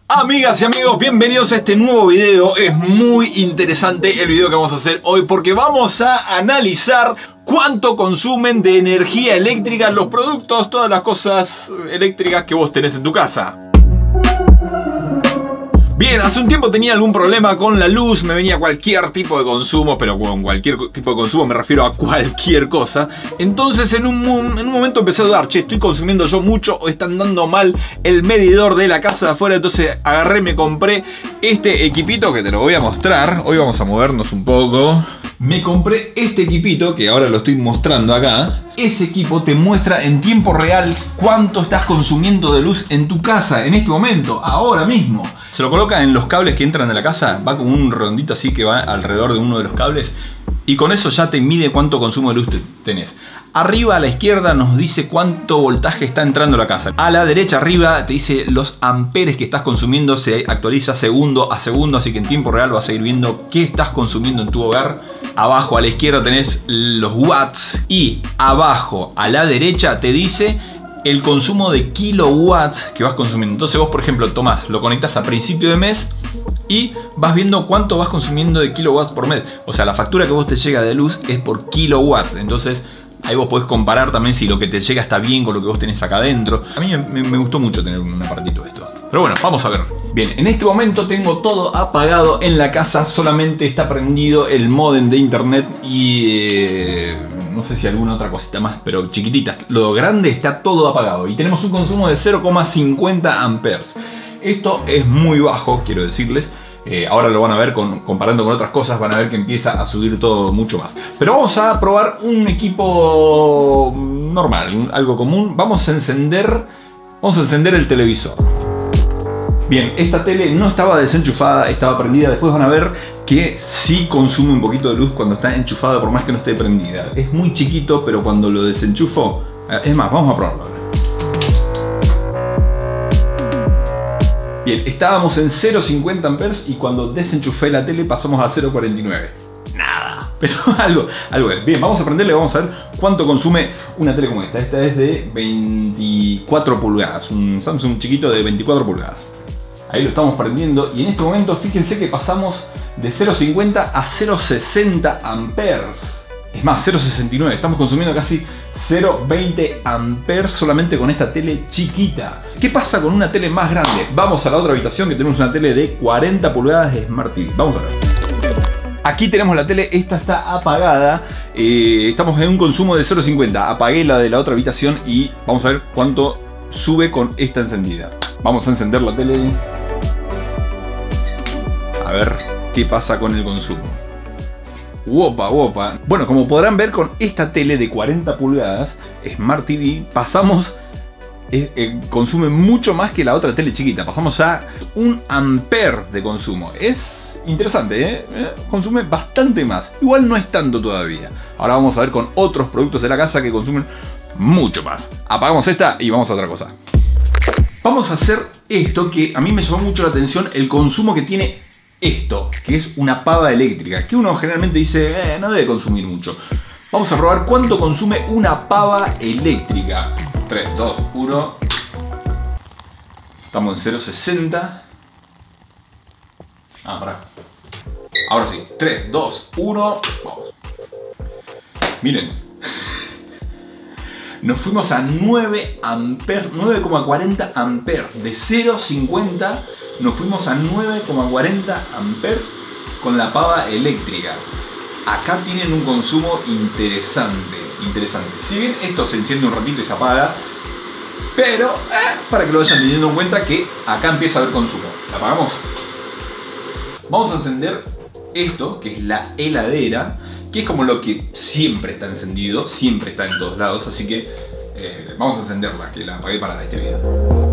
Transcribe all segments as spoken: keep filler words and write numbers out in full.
Amigas y amigos, bienvenidos a este nuevo video. Es muy interesante el video que vamos a hacer hoy porque vamos a analizar cuánto consumen de energía eléctrica los productos, todas las cosas eléctricas que vos tenés en tu casa. Bien, hace un tiempo tenía algún problema con la luz, me venía cualquier tipo de consumo, pero con cualquier tipo de consumo me refiero a cualquier cosa. Entonces en un, en un momento empecé a dudar, che, ¿estoy consumiendo yo mucho o están dando mal el medidor de la casa de afuera? Entonces agarré y me compré este equipito que te lo voy a mostrar. Hoy vamos a movernos un poco. Me compré este equipito que ahora lo estoy mostrando acá. Ese equipo te muestra en tiempo real cuánto estás consumiendo de luz en tu casa en este momento, ahora mismo. Se lo coloca en los cables que entran de la casa, va como un redondito así que va alrededor de uno de los cables y con eso ya te mide cuánto consumo de luz tenés. Arriba a la izquierda nos dice cuánto voltaje está entrando a la casa. A la derecha arriba te dice los amperes que estás consumiendo, se actualiza segundo a segundo, así que en tiempo real vas a ir viendo qué estás consumiendo en tu hogar. Abajo a la izquierda tenés los watts y abajo a la derecha te dice el consumo de kilowatts que vas consumiendo. Entonces vos, por ejemplo, tomás, lo conectás a principio de mes y vas viendo cuánto vas consumiendo de kilowatts por mes. O sea, la factura que vos te llega de luz es por kilowatts. Entonces ahí vos podés comparar también si lo que te llega está bien con lo que vos tenés acá adentro. A mí me, me gustó mucho tener un aparatito de esto. Pero bueno, vamos a ver. Bien, en este momento tengo todo apagado en la casa. Solamente está prendido el módem de internet y eh, no sé si alguna otra cosita más, pero chiquitita. Lo grande está todo apagado y tenemos un consumo de cero coma cincuenta amperes. Esto es muy bajo, quiero decirles. Eh, ahora lo van a ver con, comparando con otras cosas, van a ver que empieza a subir todo mucho más. Pero vamos a probar un equipo normal, algo común. Vamos a encender, vamos a encender el televisor. Bien, esta tele no estaba desenchufada, estaba prendida. Después van a ver que sí consume un poquito de luz cuando está enchufada, por más que no esté prendida. Es muy chiquito, pero cuando lo desenchufo, es más, vamos a probarlo. Bien, estábamos en cero coma cincuenta amperes y cuando desenchufé la tele pasamos a cero coma cuarenta y nueve. Nada, pero algo, algo es. Bien, vamos a prenderle, vamos a ver cuánto consume una tele como esta. Esta es de veinticuatro pulgadas, un Samsung chiquito de veinticuatro pulgadas. Ahí lo estamos prendiendo y en este momento fíjense que pasamos de cero coma cincuenta a cero coma sesenta amperes. Es más, cero coma sesenta y nueve. Estamos consumiendo casi cero coma veinte amperes solamente con esta tele chiquita. ¿Qué pasa con una tele más grande? Vamos a la otra habitación que tenemos una tele de cuarenta pulgadas de Smart T V. Vamos a ver. Aquí tenemos la tele, esta está apagada. Eh, estamos en un consumo de cero coma cincuenta. Apagué la de la otra habitación y vamos a ver cuánto sube con esta encendida. Vamos a encender la tele. A ver qué pasa con el consumo. Wopa, wopa. Bueno, como podrán ver con esta tele de cuarenta pulgadas Smart T V pasamos, eh, eh, consume mucho más que la otra tele chiquita. Pasamos a un ampere de consumo. Es interesante, ¿eh? Eh, consume bastante más. Igual no es tanto todavía. Ahora vamos a ver con otros productos de la casa que consumen mucho más. Apagamos esta y vamos a otra cosa. Vamos a hacer esto que a mí me llamó mucho la atención, el consumo que tiene esto, que es una pava eléctrica, que uno generalmente dice, eh, no debe consumir mucho. Vamos a probar cuánto consume una pava eléctrica. tres, dos, uno. Estamos en cero coma sesenta. Ah, pará. Ahora sí, tres, dos, uno. Vamos. Miren. Nos fuimos a nueve amperes, nueve coma cuarenta amperes. De cero coma cincuenta nos fuimos a nueve coma cuarenta amperes con la pava eléctrica. Acá tienen un consumo interesante, interesante. Si bien esto se enciende un ratito y se apaga, pero eh, para que lo vayan teniendo en cuenta que acá empieza a haber consumo. ¿La apagamos? Vamos a encender esto, que es la heladera, que es como lo que siempre está encendido, siempre está en todos lados, así que eh, vamos a encenderla, que la apagué para este video.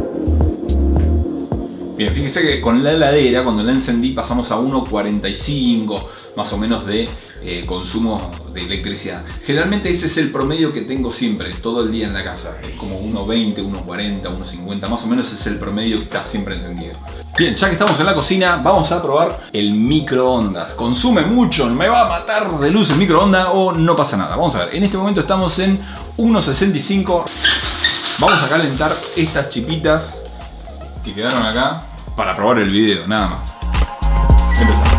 Bien, fíjense que con la heladera, cuando la encendí, pasamos a uno coma cuarenta y cinco más o menos de eh, consumo de electricidad. Generalmente ese es el promedio que tengo siempre, todo el día en la casa. Es como uno coma veinte, uno coma cuarenta, uno coma cincuenta, más o menos es el promedio que está siempre encendido. Bien, ya que estamos en la cocina, vamos a probar el microondas. ¿Consume mucho? ¿Me va a matar de luz el microondas o no pasa nada? Vamos a ver, en este momento estamos en uno coma sesenta y cinco. Vamos a calentar estas chipitas que quedaron acá. para probar el video, nada más. Empezamos.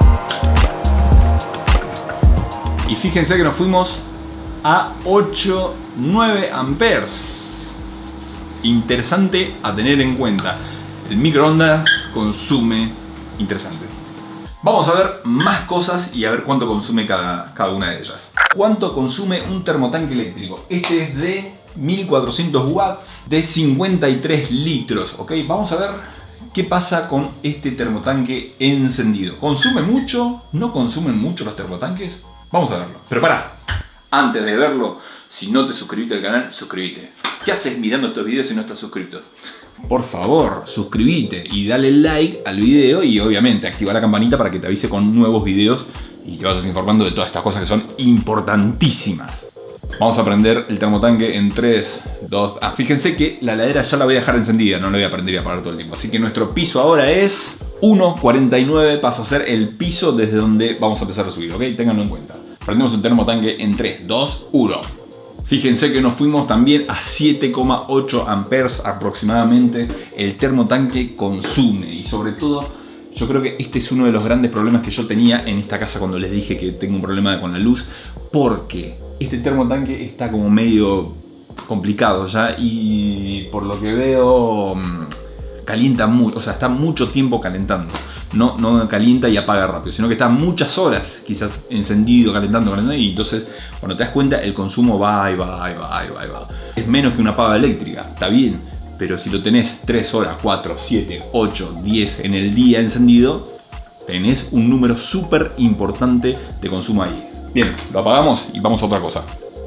Y fíjense que nos fuimos a ocho, nueve amperes. Interesante a tener en cuenta. El microondas consume interesante. Vamos a ver más cosas y a ver cuánto consume cada, cada una de ellas. ¿Cuánto consume un termotanque eléctrico? Este es de mil cuatrocientos watts, de cincuenta y tres litros. ¿Ok? Vamos a ver qué pasa con este termotanque encendido. ¿Consume mucho? ¿No consumen mucho los termotanques? Vamos a verlo. Pero pará, antes de verlo, si no te suscribiste al canal, suscríbete. ¿Qué haces mirando estos videos si no estás suscrito? Por favor, suscríbete y dale like al video y obviamente activa la campanita para que te avise con nuevos videos y te vayas informando de todas estas cosas que son importantísimas. Vamos a prender el termotanque en tres, dos... Ah, fíjense que la heladera ya la voy a dejar encendida, no la voy a prender y apagar todo el tiempo. Así que nuestro piso ahora es uno cuarenta y nueve, pasa a ser el piso desde donde vamos a empezar a subir, ¿ok? Ténganlo en cuenta. Prendemos el termotanque en tres, dos, uno. Fíjense que nos fuimos también a siete coma ocho amperes aproximadamente. El termotanque consume y sobre todo yo creo que este es uno de los grandes problemas que yo tenía en esta casa cuando les dije que tengo un problema con la luz, porque este termotanque está como medio complicado ya y por lo que veo calienta mucho, o sea, está mucho tiempo calentando. No, no calienta y apaga rápido, sino que está muchas horas quizás encendido, calentando, calentando, y entonces cuando te das cuenta el consumo va y va y va y va y va. Es menos que una paga eléctrica, está bien, pero si lo tenés tres horas, cuatro, siete, ocho, diez en el día encendido, tenés un número súper importante de consumo ahí. Bien, lo apagamos y vamos a otra cosa.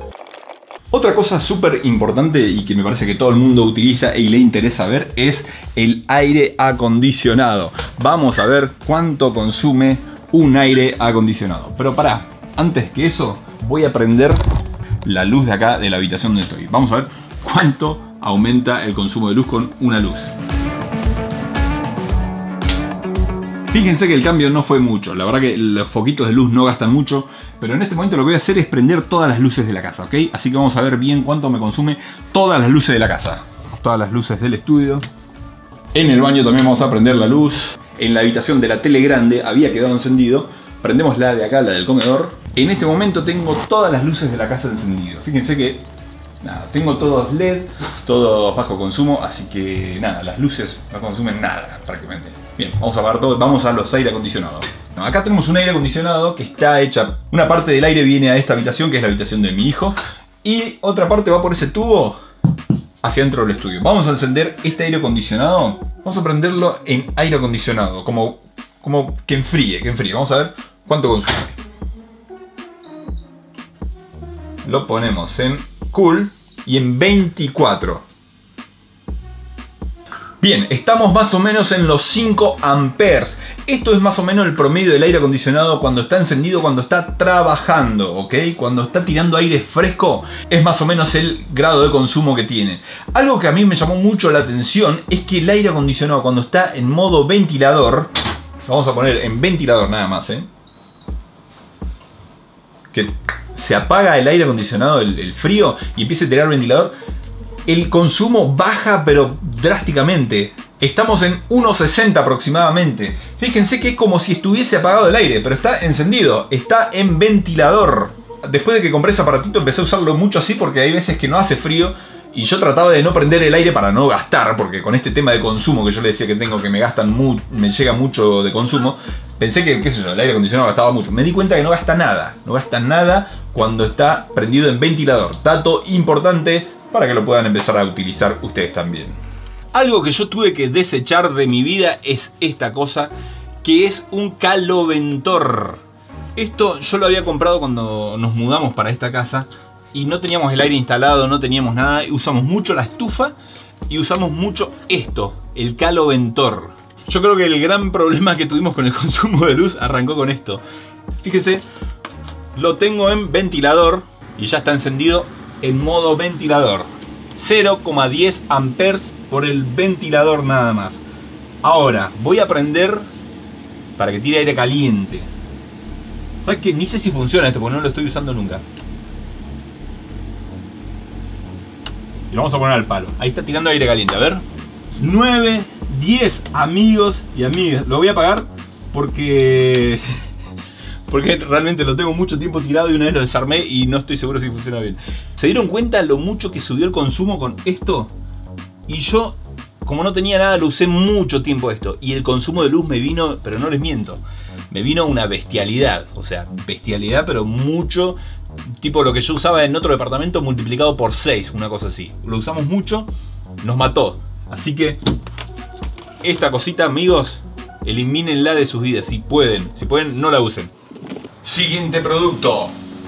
Otra cosa súper importante y que me parece que todo el mundo utiliza y le interesa ver es el aire acondicionado. Vamos a ver cuánto consume un aire acondicionado. Pero pará, antes que eso voy a prender la luz de acá de la habitación donde estoy. Vamos a ver cuánto aumenta el consumo de luz con una luz. Fíjense que el cambio no fue mucho, la verdad que los foquitos de luz no gastan mucho, pero en este momento lo que voy a hacer es prender todas las luces de la casa, ¿ok? Así que vamos a ver bien cuánto me consume todas las luces de la casa. Todas las luces del estudio. En el baño también vamos a prender la luz. En la habitación de la tele grande había quedado encendido. Prendemos la de acá, la del comedor. En este momento tengo todas las luces de la casa encendidas. Fíjense que nada, tengo todos L E D, todos bajo consumo, así que nada, las luces no consumen nada prácticamente. Bien, vamos a apagar todo, vamos a los aire acondicionados. Acá tenemos un aire acondicionado que está hecha, una parte del aire viene a esta habitación, que es la habitación de mi hijo, y otra parte va por ese tubo hacia dentro del estudio. Vamos a encender este aire acondicionado, vamos a prenderlo en aire acondicionado, como, como que enfríe, que enfríe. Vamos a ver cuánto consume. Lo ponemos en cool y en veinticuatro. Bien, estamos más o menos en los cinco amperes. Esto es más o menos el promedio del aire acondicionado cuando está encendido, cuando está trabajando, ¿ok? Cuando está tirando aire fresco, es más o menos el grado de consumo que tiene. Algo que a mí me llamó mucho la atención es que el aire acondicionado cuando está en modo ventilador, lo vamos a poner en ventilador nada más, ¿eh? Que se apaga el aire acondicionado, el, el frío, y empieza a tirar el ventilador, el consumo baja pero drásticamente. Estamos en uno sesenta aproximadamente. Fíjense que es como si estuviese apagado el aire, pero está encendido, está en ventilador. Después de que compré ese aparatito empecé a usarlo mucho así porque hay veces que no hace frío y yo trataba de no prender el aire para no gastar, porque con este tema de consumo que yo le decía que tengo, que me gastan mu me llega mucho de consumo, pensé que, qué sé yo, el aire acondicionado gastaba mucho. Me di cuenta que no gasta nada, no gasta nada cuando está prendido en ventilador. Dato importante para que lo puedan empezar a utilizar ustedes también. Algo que yo tuve que desechar de mi vida es esta cosa, que es un caloventor. Esto yo lo había comprado cuando nos mudamos para esta casa y no teníamos el aire instalado, no teníamos nada. Usamos mucho la estufa y usamos mucho esto, el caloventor. Yo creo que el gran problema que tuvimos con el consumo de luz arrancó con esto. Fíjese, lo tengo en ventilador y ya está encendido en modo ventilador. cero coma diez amperes por el ventilador nada más. Ahora voy a prender para que tire aire caliente. ¿Sabes qué? Ni sé si funciona esto porque no lo estoy usando nunca. Y lo vamos a poner al palo. Ahí está tirando aire caliente, a ver. nueve, diez amigos y amigas. Lo voy a apagar porque... porque realmente lo tengo mucho tiempo tirado y una vez lo desarmé y no estoy seguro si funciona bien. ¿Se dieron cuenta lo mucho que subió el consumo con esto? Y yo, como no tenía nada, lo usé mucho tiempo esto. Y el consumo de luz me vino, pero no les miento, me vino una bestialidad. O sea, bestialidad, pero mucho. Tipo lo que yo usaba en otro departamento multiplicado por seis, una cosa así. Lo usamos mucho, nos mató. Así que esta cosita, amigos, elimínenla de sus vidas. Si pueden, si pueden, no la usen. Siguiente producto.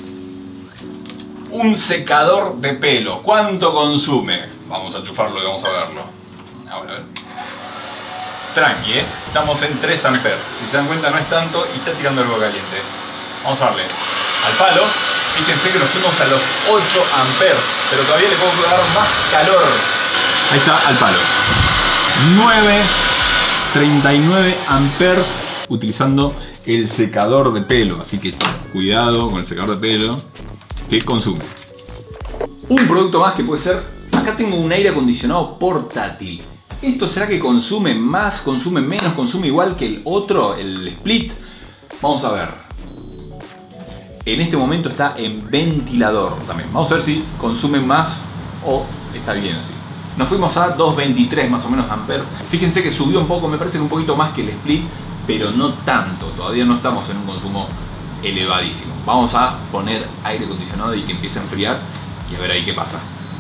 Un secador de pelo. ¿Cuánto consume? Vamos a enchufarlo y vamos a verlo. Ahora, a ver. Tranqui, ¿eh? Estamos en tres amperes. Si se dan cuenta no es tanto y está tirando algo caliente. Vamos a darle al palo. Fíjense que nos fuimos a los ocho amperes. Pero todavía le puedo dar más calor. Ahí está, al palo. nueve, treinta y nueve amperes utilizando el secador de pelo. Así que cuidado con el secador de pelo que consume. Un producto más que puede ser... Acá tengo un aire acondicionado portátil. ¿Esto será que consume más, consume menos, consume igual que el otro, el Split? Vamos a ver. En este momento está en ventilador también. Vamos a ver si consume más o está bien así. Nos fuimos a doscientos veintitrés más o menos amperes. Fíjense que subió un poco, me parece que un poquito más que el Split, pero no tanto. Todavía no estamos en un consumo elevadísimo. Vamos a poner aire acondicionado y que empiece a enfriar y a ver ahí qué pasa.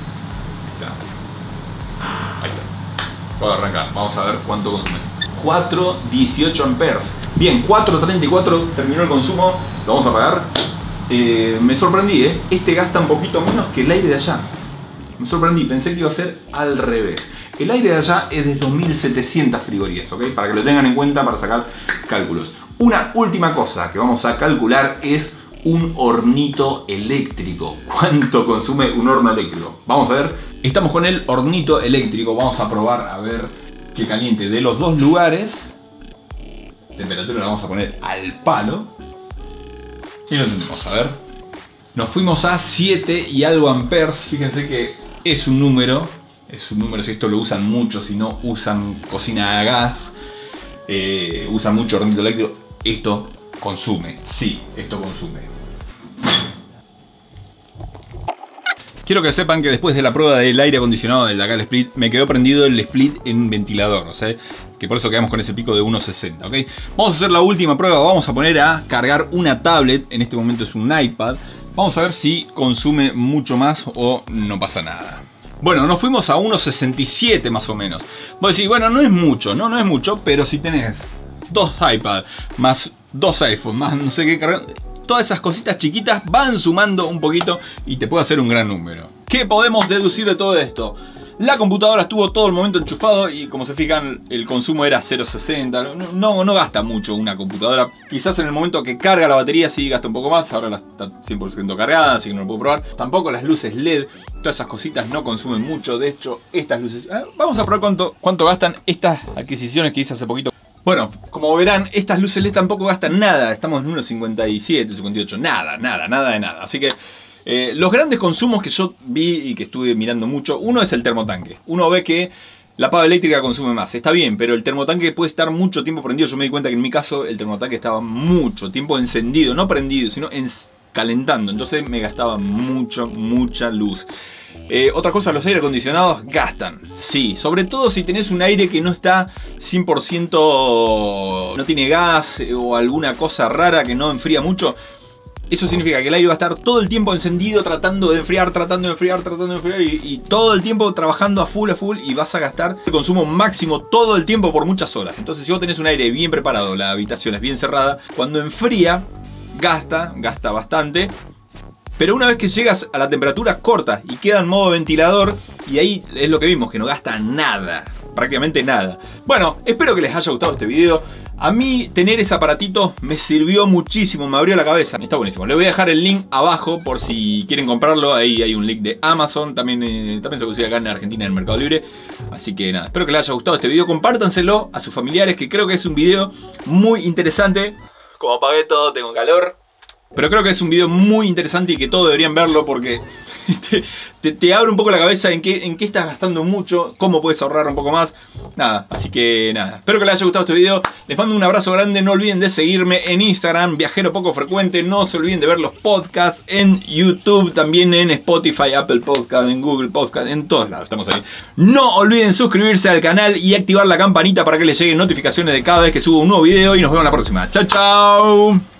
Ahí está. Puedo arrancar. Vamos a ver cuánto consume. cuatro, dieciocho amperes. Bien, cuatro treinta y cuatro terminó el consumo. Lo vamos a apagar. Eh, me sorprendí, ¿eh? Este gasta un poquito menos que el aire de allá. Me sorprendí, pensé que iba a ser al revés. El aire de allá es de dos mil setecientas frigorías, ¿ok? Para que lo tengan en cuenta para sacar cálculos. Una última cosa que vamos a calcular es un hornito eléctrico. ¿Cuánto consume un horno eléctrico? Vamos a ver. Estamos con el hornito eléctrico. Vamos a probar a ver qué caliente de los dos lugares. Temperatura la vamos a poner al palo. Y lo encendemos, a ver. Nos fuimos a siete y algo amperes. Fíjense que es un número. Es un número, si esto lo usan mucho, si no usan cocina a gas, eh, usan mucho hornito eléctrico. Esto consume, sí, esto consume. Quiero que sepan que después de la prueba del aire acondicionado del de acá el Split, me quedó prendido el Split en ventilador, o sea, que por eso quedamos con ese pico de uno sesenta, ¿ok? Vamos a hacer la última prueba, vamos a poner a cargar una tablet, en este momento es un iPad. Vamos a ver si consume mucho más o no pasa nada. Bueno, nos fuimos a uno sesenta y siete más o menos. Vos decís, bueno, no es mucho, no, no es mucho, pero si tenés dos iPads, más dos iPhones, más no sé qué cargar, todas esas cositas chiquitas van sumando un poquito y te puede hacer un gran número. ¿Qué podemos deducir de todo esto? La computadora estuvo todo el momento enchufado y como se fijan el consumo era cero coma sesenta. No, no gasta mucho una computadora. Quizás en el momento que carga la batería sí gasta un poco más. Ahora está cien por ciento cargada, así que no lo puedo probar. Tampoco las luces L E D, todas esas cositas no consumen mucho. De hecho, estas luces... Ah, vamos a probar cuánto, cuánto gastan estas adquisiciones que hice hace poquito. Bueno, como verán, estas luces L E D tampoco gastan nada. Estamos en uno cincuenta y siete, cincuenta y ocho. Nada, nada, nada de nada. Así que... Eh, los grandes consumos que yo vi y que estuve mirando mucho, uno es el termotanque. Uno ve que la pava eléctrica consume más, está bien, pero el termotanque puede estar mucho tiempo prendido. Yo me di cuenta que en mi caso el termotanque estaba mucho tiempo encendido, no prendido, sino calentando. Entonces me gastaba mucho, mucha luz. Eh, otra cosa, los aire acondicionados gastan, sí, sobre todo si tenés un aire que no está cien por ciento, no tiene gas o alguna cosa rara que no enfría mucho. Eso significa que el aire va a estar todo el tiempo encendido, tratando de enfriar, tratando de enfriar, tratando de enfriar y, y todo el tiempo trabajando a full, a full, y vas a gastar el consumo máximo todo el tiempo por muchas horas. Entonces si vos tenés un aire bien preparado, la habitación es bien cerrada, cuando enfría, gasta, gasta bastante. Pero una vez que llegas a la temperatura corta y queda en modo ventilador, y ahí es lo que vimos, que no gasta nada, prácticamente nada. Bueno, espero que les haya gustado este video. A mí tener ese aparatito me sirvió muchísimo, me abrió la cabeza. Está buenísimo. Les voy a dejar el link abajo por si quieren comprarlo. Ahí hay un link de Amazon. También, eh, también se consigue acá en Argentina en el Mercado Libre. Así que nada, espero que les haya gustado este video. Compártanselo a sus familiares, que creo que es un video muy interesante. Como apagué todo, tengo calor. Pero creo que es un video muy interesante y que todos deberían verlo porque te, te, te abre un poco la cabeza en qué, en qué estás gastando mucho, cómo puedes ahorrar un poco más. Nada, así que nada. Espero que les haya gustado este video. Les mando un abrazo grande. No olviden de seguirme en Instagram, Viajero Poco Frecuente. No se olviden de ver los podcasts en YouTube, también en Spotify, Apple Podcast, en Google Podcast, en todos lados estamos ahí. No olviden suscribirse al canal y activar la campanita para que les lleguen notificaciones de cada vez que subo un nuevo video. Y nos vemos en la próxima. Chao, chao.